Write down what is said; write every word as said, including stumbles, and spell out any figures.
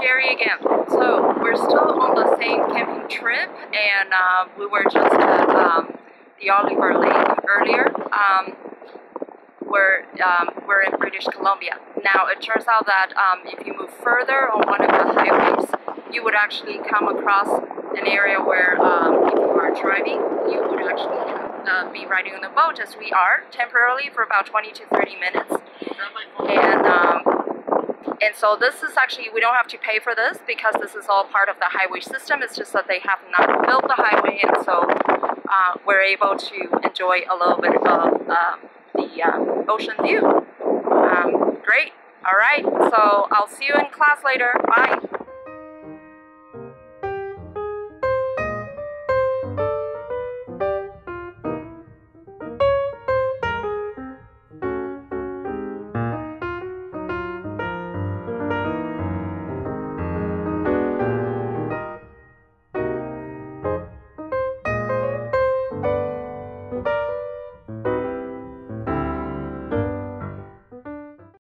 Sherry again. So we're still on the same camping trip, and uh, we were just at um, the Oliver Lake earlier. Um, we're, um, we're in British Columbia. Now it turns out that um, if you move further on one of the highways, you would actually come across an area where um, if you are driving, you would actually have, uh, be riding on the boat, as we are temporarily for about twenty to thirty minutes. And um, And so this is actually, we don't have to pay for this because this is all part of the highway system. It's just that they have not built the highway, and so uh, we're able to enjoy a little bit of um, the uh, ocean view. Um, great. All right. So I'll see you in class later. Bye.